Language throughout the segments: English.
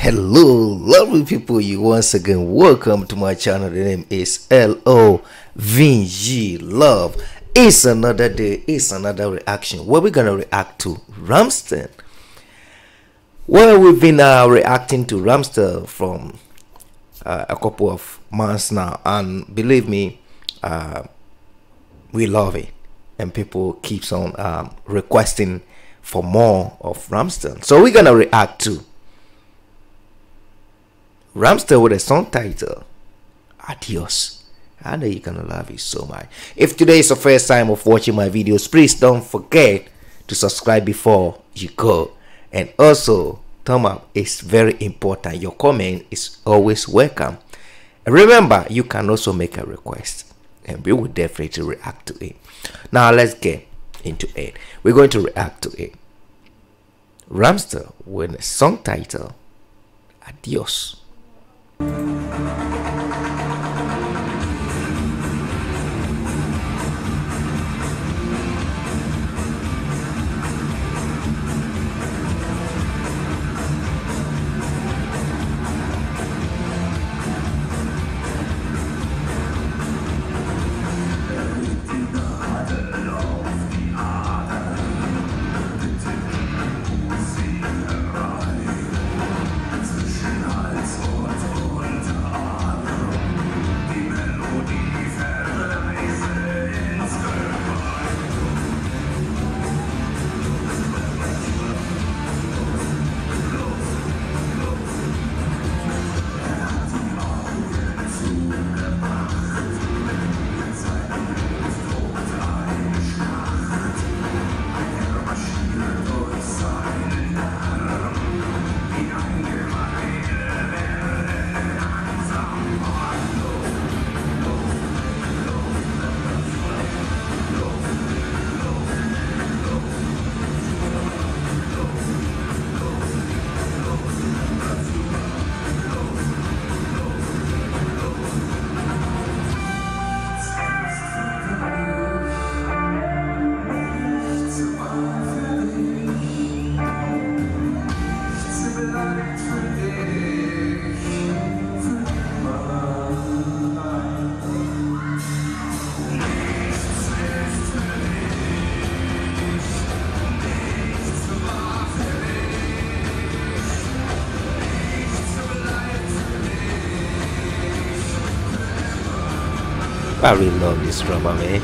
Hello, lovely people. You once again welcome to my channel. The name is Lo Vinji Love. It's another day. It's another reaction. What we're gonna react to Ramstein. Well, we've been reacting to Ramstein from a couple of months now, and believe me, we love it, and people keeps on requesting for more of Ramstein. So we're gonna react to Ramstein with a song title Adios. I know you're gonna love it so much. If today is the first time of watching my videos, please don't forget to subscribe before you go, and also thumb up is very important. Your comment is always welcome. And remember, you can also make a request and we will definitely react to it. Now let's get into it. We're going to react to it. Ramstein with a song title Adios. I really love this drama, man.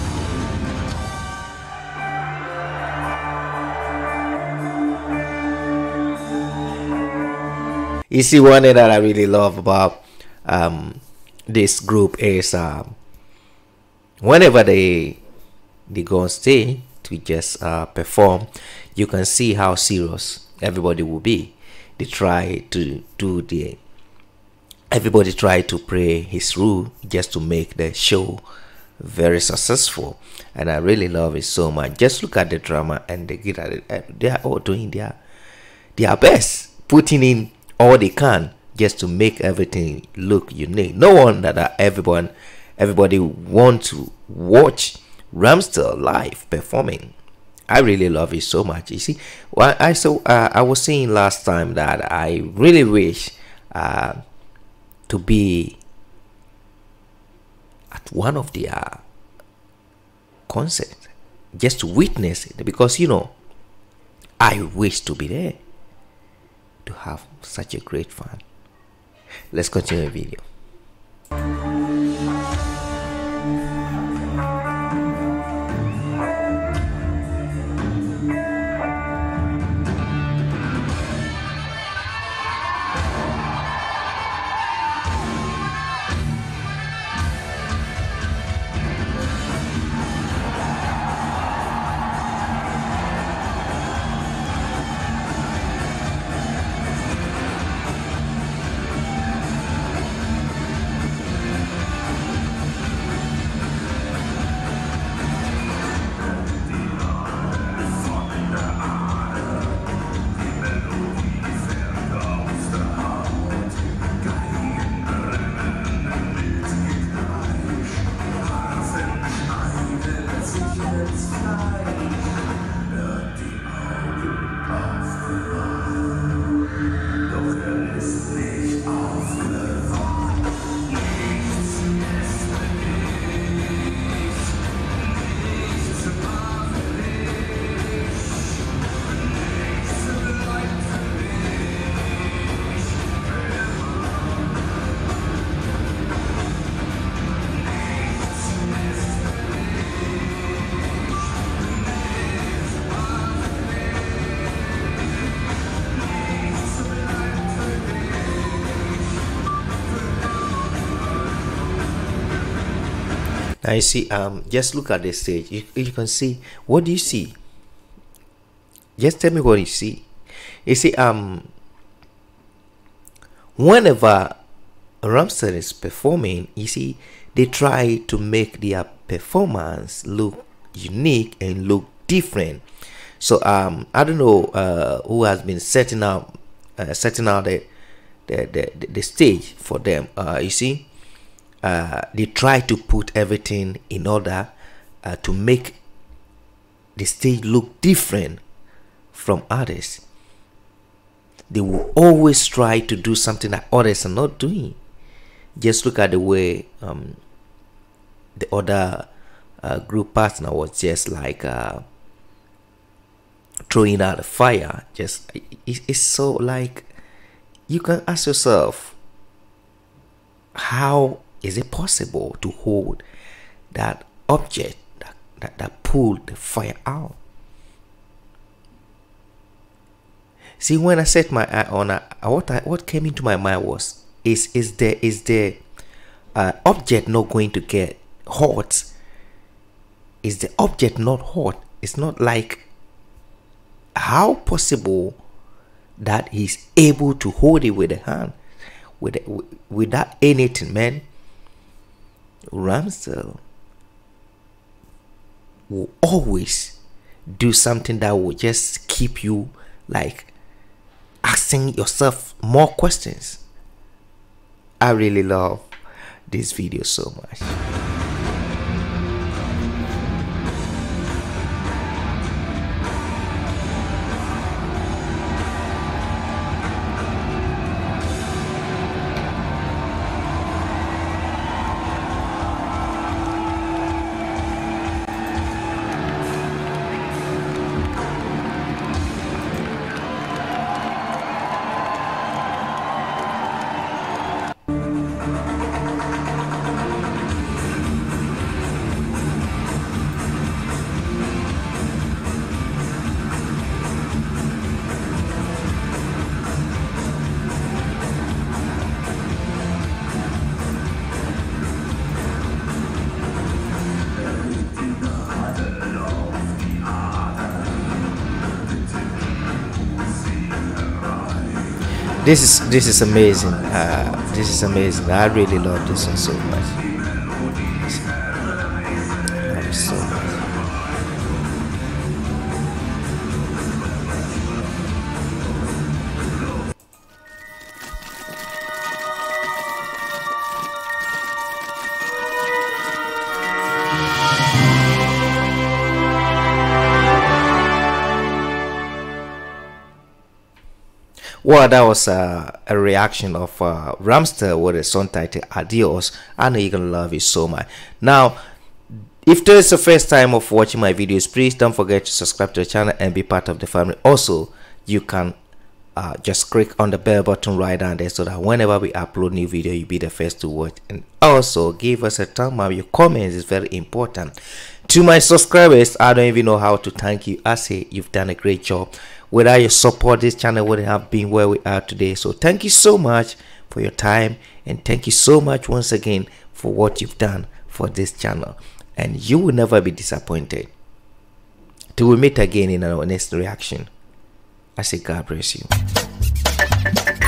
You see, one thing that I really love about this group is whenever they go on stage to just perform, you can see how serious everybody will be. They try to do everybody try to play his role just to make the show very successful, and I really love it so much. Just look at the drama, and they get at it. They are all doing their best, putting in all they can just to make everything look unique. No wonder that everybody want to watch Ramstein live performing. I really love it so much. You see, well, I was saying last time that I really wish to be at one of their concerts just to witness it, because you know, I wish to be there to have such a great fun. Let's continue the video. Now you see, just look at the stage. You can see, what do you see? Just tell me what you see. You see, whenever Ramstein is performing, you see, they try to make their performance look unique and look different. So I don't know who has been setting out the stage for them. You see, they try to put everything in order to make the stage look different from others. They will always try to do something that others are not doing. Just look at the way the other group partner was just like throwing out the fire. Just it's so like, you can ask yourself, how is it possible to hold that object that pulled the fire out? See, when I set my eye on what came into my mind was, is the object not going to get hot? Is the object not hot? It's not like, how possible that he's able to hold it with a hand without anything, man? Ramstein will always do something that will just keep you like asking yourself more questions. I really love this video so much. This is amazing. This is amazing. I really love this one so much. Love it so much. Well, that was a reaction of Ramstein with a song titled Adios. I know you're gonna love it so much. Now, if this is the first time of watching my videos, please don't forget to subscribe to the channel and be part of the family. Also, you can just click on the bell button right down there so that whenever we upload new video, you'll be the first to watch. And also give us a thumb up. Your comments is very important. To my subscribers, I don't even know how to thank you. I say you've done a great job. Without your support, this channel wouldn't have been where we are today. So thank you so much for your time, and thank you so much once again for what you've done for this channel, and you will never be disappointed. Till we meet again in our next reaction, I say God bless you.